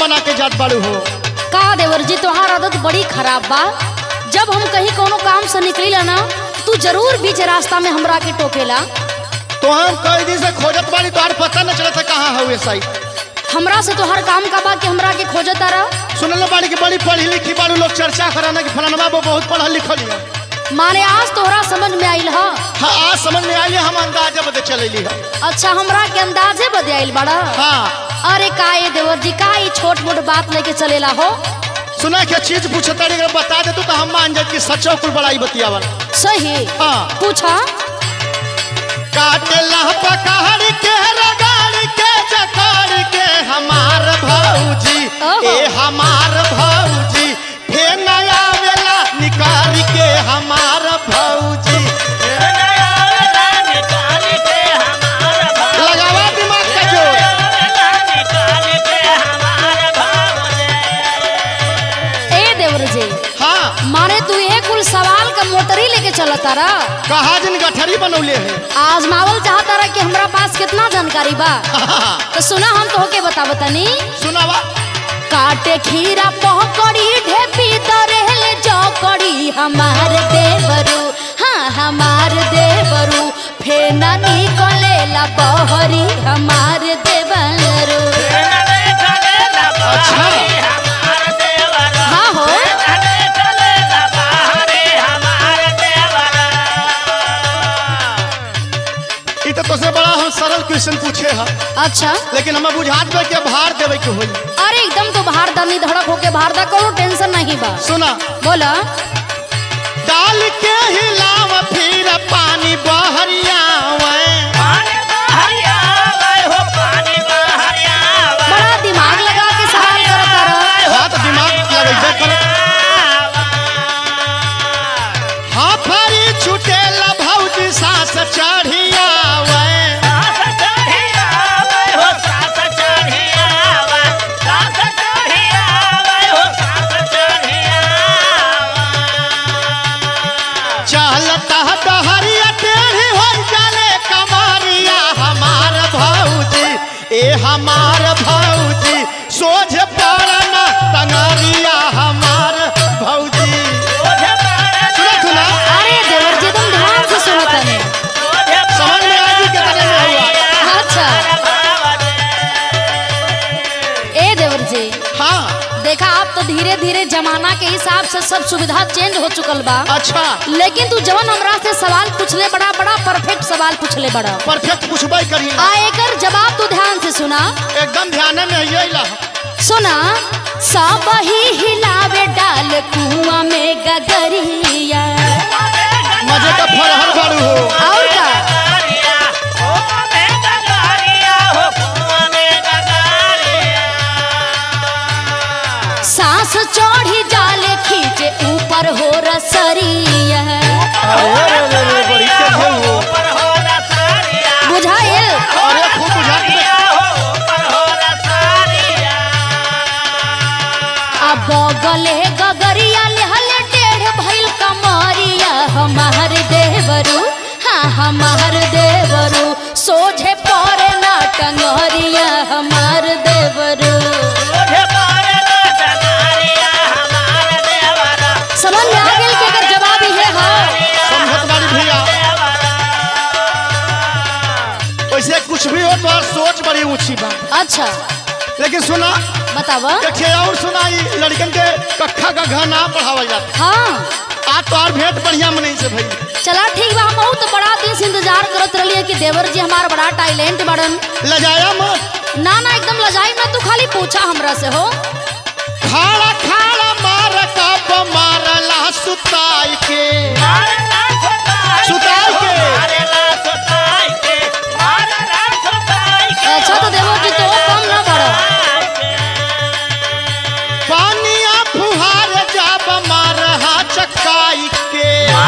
बना के जात बाड़ू हो। का देवर जी तोहार आदत बड़ी खराब बा। जब हम कहीं कोनो काम से निकली ना तू जरूर बीच रास्ता में हमरा के टोकेला। तो हम कई दिन से खोजत बाड़ी, तोहार पता न चलत कहाँ हुए सही। हमरा से तोहर काम का बा कि हमरा के खोजता रह। सुनल बाड़ी की बड़ी पढ़ी लिखी बाड़ू, लोग चर्चा कराना कि फलाना वो बहुत पढ़ल लिखल है। माने आज तोहरा समझ में आइल ह? हाँ आज समझ में आइल, हम अंदाजे बदे चलेली है। अच्छा हमरा के अंदाजे बदे आइल बड़ा। हाँ अरे का ये देवर जी का ये छोट मोट बात लेके चलेला हो। सुना क्या चीज पूछता अगर बता दे तो हम मान जाए कि सच्चो कुल बड़ाई बतियावल। सही हाँ पूछा। काटेला पकड़ के रगड़ के जकड़ के हमार भौजी, ए हमार भौजी फेर नया वेला निकाल के हमार भौजी। लगावा दिमाग का जोर। ए देवर जी हाँ माने तू ये कुल सवाल का मोटरी लेके चलता रहा। कहा जिन गठरी बनौले है। आजमावल चाहता रहा कि हमरा पास कितना जानकारी बा। तो सुना हम तो होके बता बतानी। सुनावा। काटे खीरा पकड़ी ढेपी दरेले चौकड़ी हमार देवरू, हाँ हमार देवरू फेर ना निकलेला बहरी हमार देवरू। अच्छा हाँ हो तो तुझसे बड़ा हम सरल क्वेश्चन पूछे है। अच्छा लेकिन हमें बुझात में के भार देवे के होई। अरे एकदम तो बाहर दनी धड़क होके बाहर दा कोनो टेंशन नहीं बा। सुना बोला। डाल के हिलाव फिर पानी बहरियावे। बड़ा दिमाग लगा के सवाल करता रहा। हाँ तो दिमाग लगेबे करे। हाँ फरी छुटेला भौजी सास चढ़ियावे। चलता डहरिया टेढ़ी हो जाले कमरिया हमार भौजी, ए हमार भौजी सोझ पड़ना टंगरिया हमार भौजी। सुना अरे देवर जी तुम ध्यान से सुनो तने। समझ में आजी के तरह में हुआ। अच्छा ए देवर जी हाँ देखा आप तो धीरे धीरे जमाना के हिसाब से सब सुविधा चेंज हो चुकल बा। अच्छा लेकिन तू जवन हमरा से सवाल पूछले बड़ा बड़ा परफेक्ट सवाल पूछले बड़ा। परफेक्ट पूछबे करी। आ एकर जवाब तू ध्यान से सुना। एकदम ध्यान में है ला। सुना। सब ही हिलावे डाल कुआं में गगरिया। मजे का फरहर बाड़ू हो। और का सांस चढ़ी जाले खींचे ऊपर हो रसरिया। बड़ी तेज हो। बुझाइल। अरे खूब बुझात में। अब गले गगरिया लेहले टेढ़ भइल कमरिया हमार देवरू, हाँ हमार देवरू सोझे पड़े ना टंगरिया हमार देवरू। समझ में आ गेल कि एकर जवाब इहे है। समझत बाड़ी भैया। वैसे कुछ भी हो तो सोच बड़ी ऊंची बा। अच्छा लेकिन सुना बतावा। देखे और सुनाई लड़कन के कक्षा का घना पढ़ावल जाता। हाँ आज तो और भेंट बढ़िया मनी से भाई। चला ठीक बा। हम तो बड़ा दिन से इंतजार करत रहिए कि देवर जी हमार बड़ा टैलेंट बड़न। लजाया मत। ना ना एकदम लजाई ना, तू खाली पूछा हमरा से हो। खाड़ा खाड़ा मार कप मारला सुताई के। सुताई के। अच्छा तो देवर जी तो कम ना बड़ा। पानिया फुहार जब मारहा चकाई के।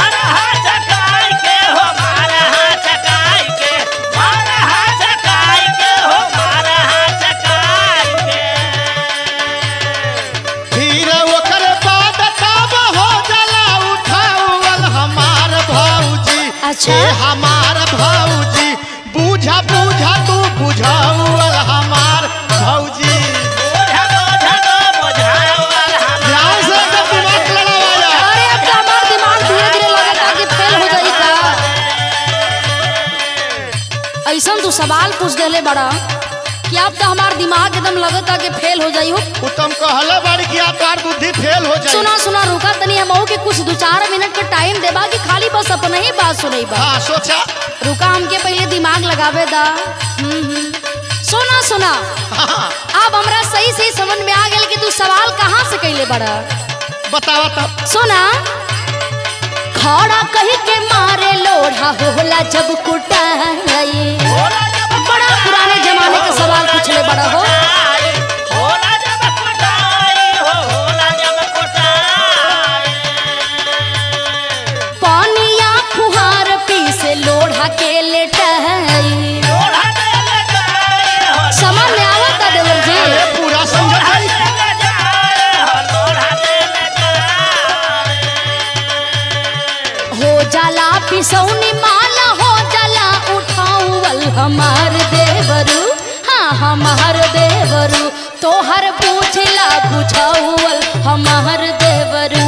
फिर ओकर बाद तब हो जाला उठावल हमार भौजी। अच्छा ए हमार भौजी बुझा बुझा तू बुझावल हमार भौजी। बड़ा कि अब तो हमार दिमाग एकदम लगता कि फेल हो जाई हो। तुम कहले बाड़ी कि आपकार बुद्धि फेल हो जाए। सुना सुना रुका तनी हम के कुछ 2-4 मिनट का टाइम देबा कि खाली बस अपने ही बात सुनई बा। हाँ सोचा। रुका हमके पहले दिमाग लगावे दा। सुना सुना। हाँ। अब हमरा सही सही समझ में आ गेल कि तू सवाल कहाँ से कैले बड़ा। बतावा तब। सुना खड़ा कही के मारे लोढ़ा होला जब कुटाई। बड़ा पुराने जमाने का सवाल पूछले बड़ा हो। पानिया फुहार पी से लोढ़ा के लेटाई। समझ में आवता देवर जी? पूरा समझ गई। हो जाला पिसौनी माला हो जाला उठाऊवल हमार देवरू। हाँ हमार देवरू तोहर पूछला बुझाऊवल हमार देवरू।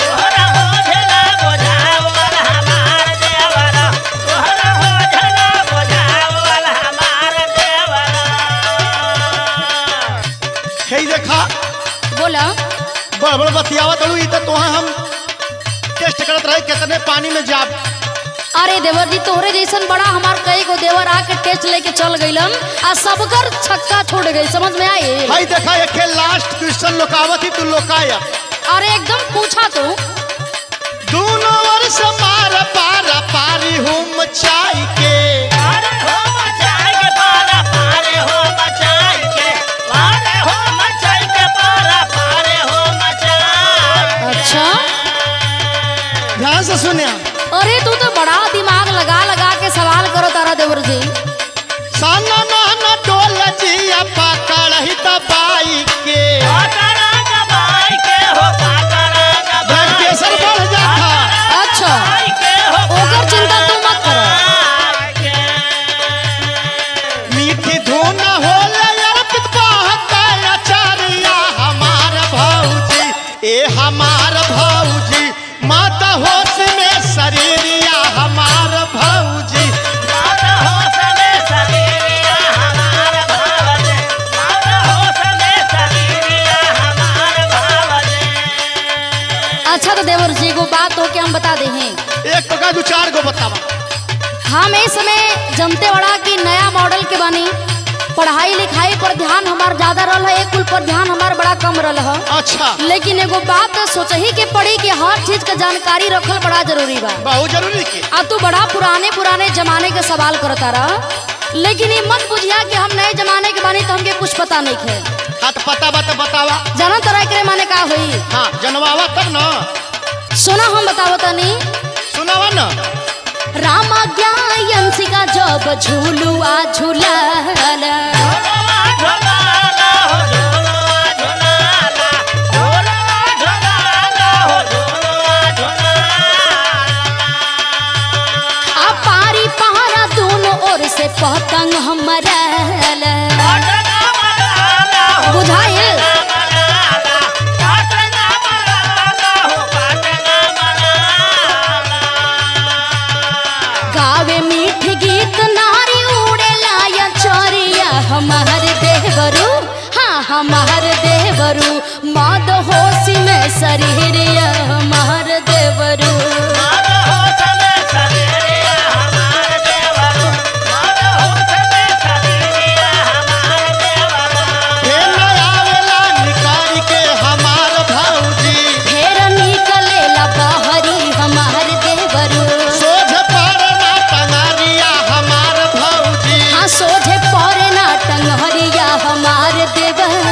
हे देखा बोला बड़ बतियावत हूँ तो तोहाँ हम टेस्ट करत रहे कितने पानी में जाब। अरे देवर जी तोहरे जैसन बड़ा हमार कई को देवर आके टेस्ट लेके चल गइलन आ सबकर छक्का छोड़ गई। समझ में आई? हाय देखा एक लास्ट क्वेश्चन लोकावत ही तू लोकाया। अरे एकदम पूछा तो दोनों ओर से मार पारा पारी हूँ मचाई के। अच्छा ध्यान से सुनिया। अरे तू तो बड़ा दिमाग लगा लगा के सवाल करो तारा देवर जी। साना नाना डोल जिया पकड़ ही दबाई के। ब्लड प्रेशर बढ़ जाता। अच्छा ओकर चिंता तू मत कर। मीठी धुन होले अर्पित बहता आचार्या हमार भौजी। ए हमार भौजी माता होश में शरीरिया हमार भौजी। अच्छा तो देवर जी को बात हो के हम बता दे हैं। एक का 2-4 गो बतावा। हम इस समय जमते बड़ा की नया मॉडल के बानी। पढ़ाई लिखाई पर ध्यान हमार ज्यादा रहल है, एक कुल पर ध्यान हमार बड़ा कम रहल है। अच्छा लेकिन एगो बात सोचही के पड़ी कि हर चीज का जानकारी रखल बड़ा जरूरी बा। बहुत जरूरी की। अब तू बड़ा पुराने पुराने जमाने के सवाल करता रहा, लेकिन ये मत बुझिया कि हम नए जमाने के बानी तो हमके कुछ पता नहीं है। हाँ तो पता बता बतावा। जाना तरह के माने का हुई। हाँ जनवावा तब ना। सुना हम बतावता नहीं। सुनावा ना। रामा ज्ञायंसिका जब झूलुआ झूलाला। आ पारी पहाड़ा दोनों ओर से पतंग हमारा बुझाइल। गावे मीठ गीत नारी उड़ेला या चोरिया हमार देवरू। हाँ हमार देवरू मद होशी में शरीरिया हमार देवरू।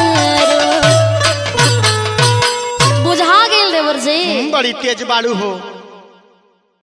बड़ी तेज बाड़ू हो।